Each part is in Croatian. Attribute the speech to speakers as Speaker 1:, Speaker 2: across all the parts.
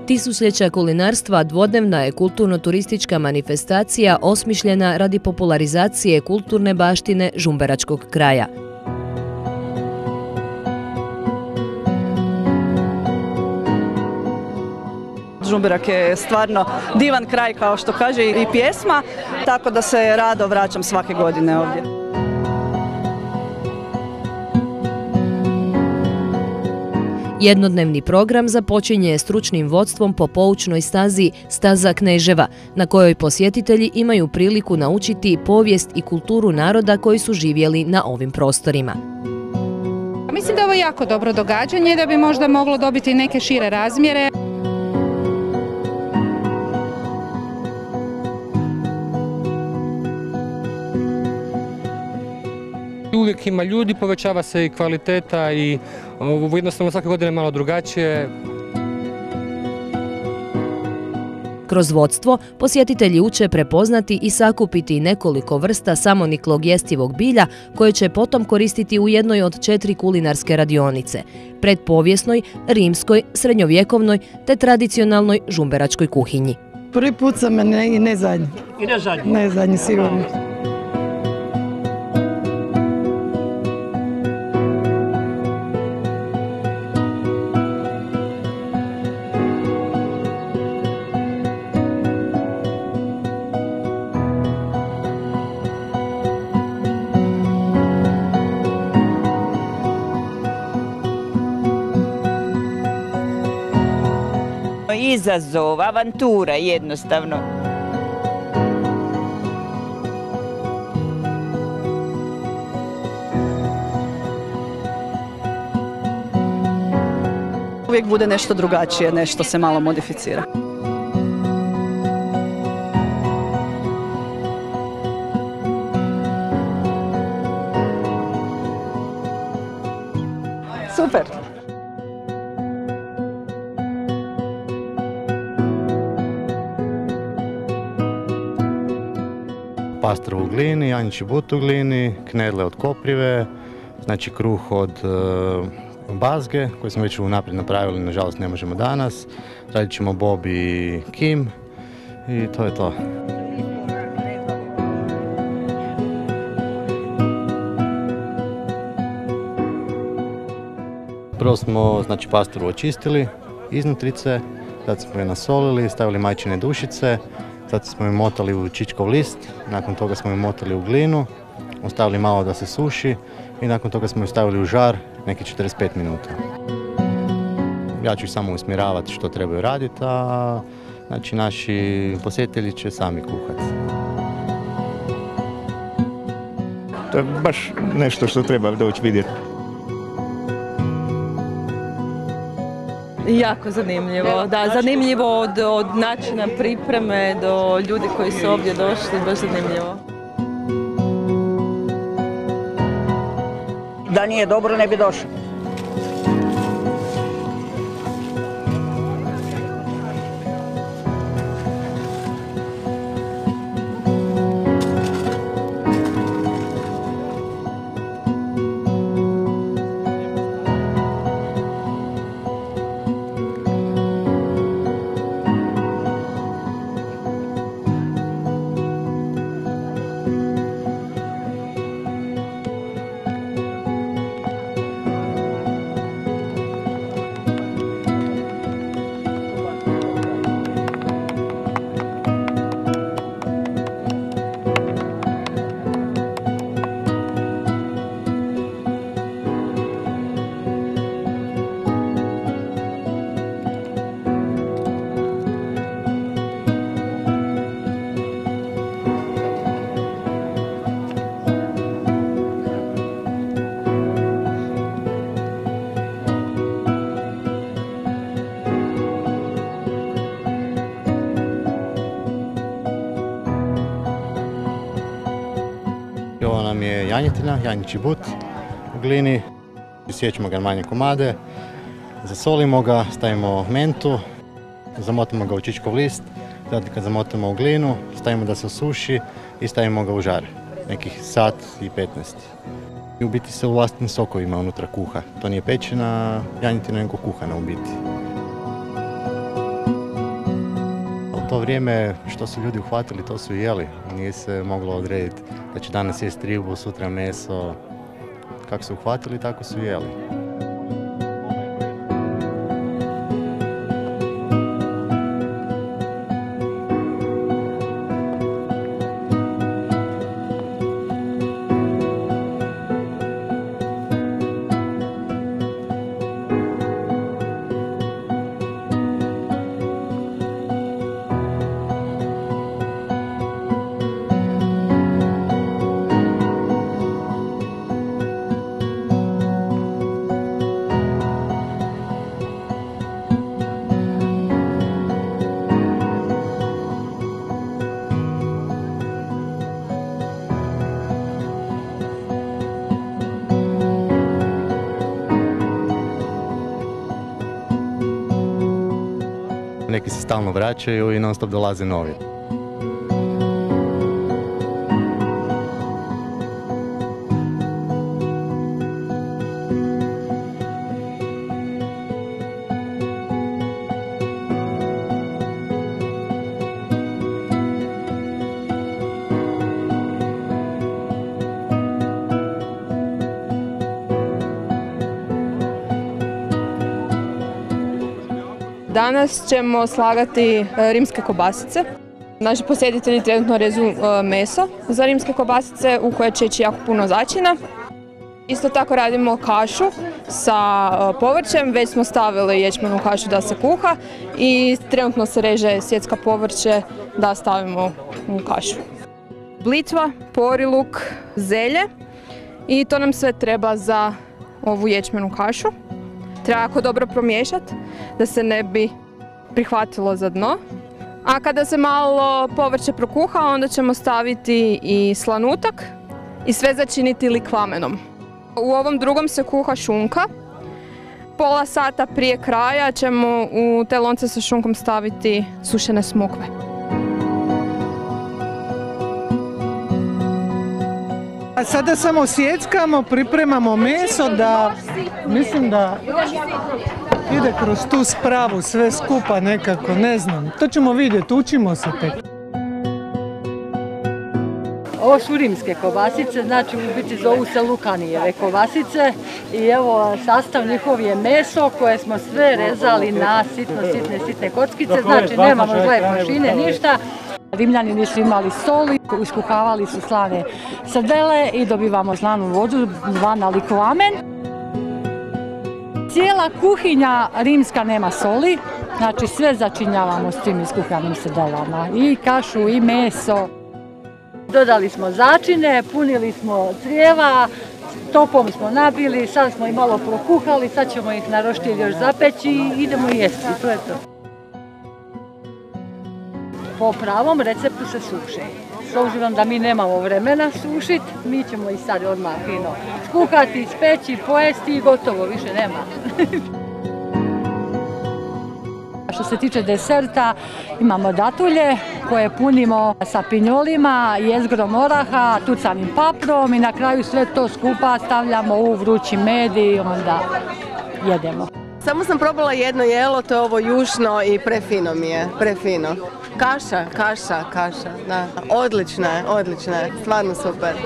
Speaker 1: Tisućljeća kulinarstva dvodnevna je kulturno-turistička manifestacija osmišljena radi popularizacije kulturne baštine žumberačkog kraja.
Speaker 2: Žumberak je stvarno divan kraj, kao što kaže i pjesma, tako da se rado vraćam svake godine ovdje.
Speaker 1: Jednodnevni program započinje stručnim vodstvom po poučnoj stazi Staza Kneževa, na kojoj posjetitelji imaju priliku naučiti povijest i kulturu naroda koji su živjeli na ovim prostorima.
Speaker 3: Mislim da je ovo jako dobro događanje, da bi možda moglo dobiti neke šire razmjere.
Speaker 4: Uvijek ima ljudi, povećava se i kvaliteta i jednostavno svake godine malo drugačije.
Speaker 1: Kroz vodstvo posjetitelji uče prepoznati i sakupiti nekoliko vrsta samoniklog jestivog bilja koje će potom koristiti u jednoj od 4 kulinarske radionice – predpovijesnoj, rimskoj, srednjovjekovnoj te tradicionalnoj žumberačkoj kuhinji.
Speaker 5: Prvi put sam i ne zadnji.
Speaker 6: I ne zadnji?
Speaker 5: Ne zadnji, sigurno.
Speaker 7: Izazov, avantura jednostavno.
Speaker 2: Uvijek bude nešto drugačije, nešto se malo modificira. Super!
Speaker 8: Pastrvu u glini, janjići but u glini, knedle od koprive, znači kruh od bazge koji smo već unaprijed napravili, nažalost ne možemo danas. Radit ćemo bob i kim i to je to. Prvo smo znači, pastrvu očistili iznutrice, zatim smo je nasolili, stavili majčine dušice, zatim smo je motali u čičkov list, nakon toga smo je motali u glinu, ostavili malo da se suši i nakon toga smo je stavili u žar neki 45 minuta. Ja ću ih samo usmjeravati što trebaju raditi, a znači, naši posjetitelji će sami kuhati.
Speaker 9: To je baš nešto što treba doći vidjeti.
Speaker 10: Jako zanimljivo, da, zanimljivo od načina pripreme do ljudi koji su ovdje došli, baš zanimljivo.
Speaker 6: Da nije dobro, ne bi došao.
Speaker 8: Ovo nam je janjetina, janjići but u glini. Sjećemo ga na manje komade, zasolimo ga, stavimo mentu, zamotamo ga u čičkov list, zatim kad zamotamo u glinu, stavimo da se osuši i stavimo ga u žar, nekih sat i 15. I u biti se u vlastitim sokovima unutra kuha. To nije pečena janjetina, nego kuhana u biti. to vrijeme što su ljudi uhvatili, to su jeli. Nije se moglo odrediti da će danas jesti ribu, sutra meso. Kako su uhvatili, tako su jeli. Neki se stalno vraćaju i non stop dolaze novi.
Speaker 10: Danas ćemo slagati rimske kobasice. Naši posjetitelji trenutno rezu meso za rimske kobasice u koje će ići jako puno začina. Isto tako radimo kašu sa povrćem, već smo stavili ječmenu kašu da se kuha i trenutno se reže sjecka povrće da stavimo u kašu. Blitva, pori luk, zelje i to nam sve treba za ovu ječmenu kašu. Treba jako dobro promiješati da se ne bi prihvatilo za dno. A kada se malo povrće prokuha, onda ćemo staviti i slanutak i sve začiniti likvamenom. U ovom drugom se kuha šunka. Pola sata prije kraja ćemo u te lonce sa šunkom staviti sušene smokve.
Speaker 5: A sada samo sjeckamo, pripremamo meso da, mislim da ide kroz tu spravu sve skupa nekako, ne znam. To ćemo vidjeti, učimo se tek.
Speaker 11: Ovo su rimske kobasice, znači u biti zovu se Lukanijeve kobasice i evo sastav njihov je meso koje smo sve rezali na sitne kockice, znači nemamo zle prašine, ništa. Rimljani nisu imali soli, iskuhavali su slane srdele i dobivamo slanu vodu zvana likvamen. Cijela kuhinja rimska nema soli, znači sve začinjavamo s tim iskuhanim srdelama, i kašu i meso. Dodali smo začine, punili smo crijeva, topom smo nabili, sad smo ih malo prokuhali, sad ćemo ih na roštilj još zapeći i idemo jesti, to je to. Po pravom receptu se suše. S obzirom da mi nemamo vremena sušiti, mi ćemo ih sad odmah fino skuhati, speći, pojesti i gotovo, više nema. Što se tiče deserta, imamo datulje koje punimo sa pinjolima, jezgrom oraha, tucanim paprom i na kraju sve to skupa stavljamo u vrući med i onda jedemo.
Speaker 12: Samo sam probala jedno jelo, to je ovo jušno i prefino mi je, prefino. Kaša, da. Odlična je, stvarno super.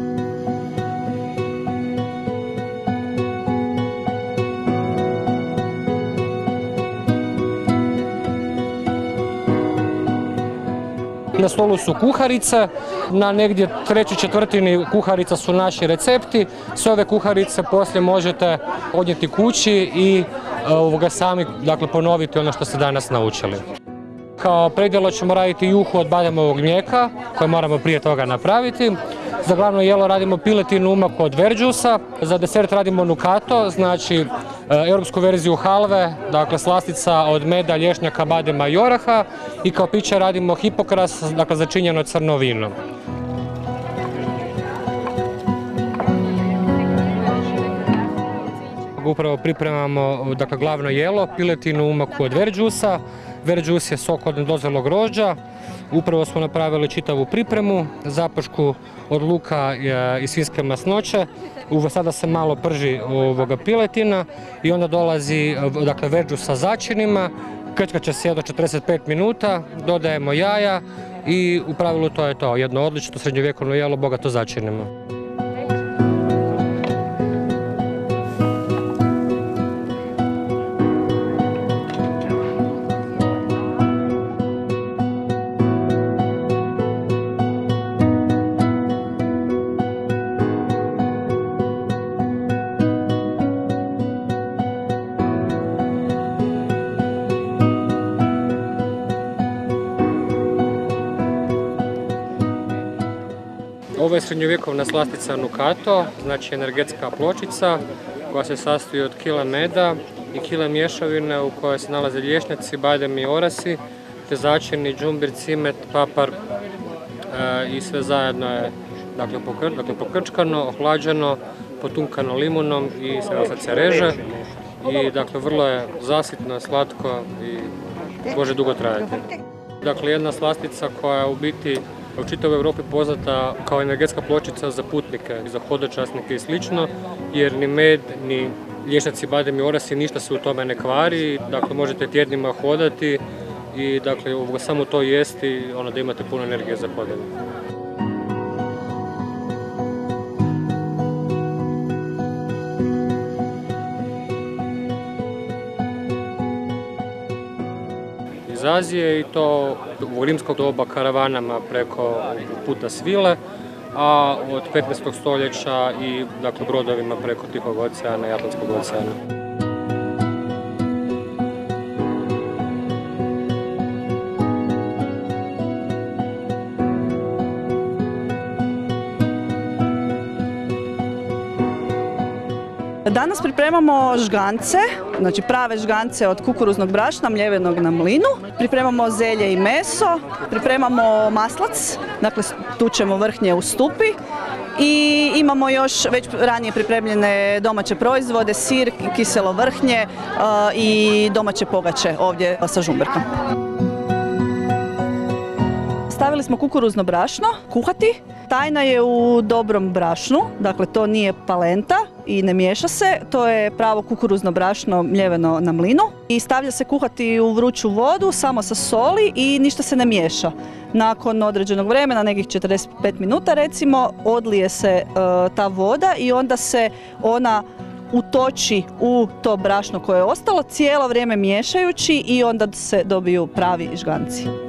Speaker 4: Na stolu su kuharice, na negdje 3/4 kuharica su naši recepti. Sve ove kuharice poslije možete odnijeti kući i sami ponoviti ono što ste danas naučili. Kao predjelo ćemo raditi juhu od bademovog mlijeka koje moramo prije toga napraviti. Za glavno jelo radimo piletinu umaku od verđusa. Za desert radimo nukato, znači europsku verziju halve, dakle slastica od meda, lješnjaka, badema i oraha. I kao piće radimo hipokras, dakle začinjeno crno vino. Upravo pripremamo glavno jelo, piletinu umaku od verđusa. Verđus je sok od nedozrelog grožđa. Upravo smo napravili čitavu pripremu, zapršku od luka i svinjske masnoće. Sada se malo prži piletina i onda dolazi verđus sa začinima, Krčkat će se jedno 45 minuta, dodajemo jaja i u pravilu to je to. Jedno odlično srednjovjekovno jelo, bogato začinimo. Ovo je srednjovjekovna slastica nukato, znači energetska pločica koja se sastoji od kila meda i kila mješavine u kojoj se nalaze lješnjaci, badem i orasi, te začini, džumbir, cimet, papar i sve zajedno je pokrčkano, ohlađeno, potunkano limunom i sad se reže. I dakle vrlo je zasitno, slatko i može dugo trajati. Dakle jedna slastica koja je u biti u čitavoj Europi poznata kao energetska pločica za putnike, za hodočasnike i slično, jer ni med, ni lješnjaci, badem i orasi, ništa se u tome ne kvari, dakle možete tjednima hodati i dakle samo to jesti, da imate puno energije za hodanje. Iz Azije i to u rimskog doba karavanama preko puta svile, a od 15. stoljeća i brodovima preko Tihog oceana i Atlantskog oceana.
Speaker 2: Danas pripremamo žgance, znači prave žgance od kukuruznog brašna mljevenog na mlinu. Pripremamo zelje i meso, pripremamo maslac, dakle tučemo vrhnje u stupi i imamo još već ranije pripremljene domaće proizvode, sir, kiselo vrhnje i domaće pogače ovdje sa žumberkom. Stavili smo kukuruzno brašno kuhati. Tajna je u dobrom brašnu, dakle to nije palenta i ne miješa se, to je pravo kukuruzno brašno mljeveno na mlinu i stavlja se kuhati u vruću vodu samo sa soli i ništa se ne miješa. Nakon određenog vremena, nekih 45 minuta recimo, odlije se ta voda i onda se ona utoči u to brašno koje je ostalo cijelo vrijeme miješajući i onda se dobiju pravi žganci.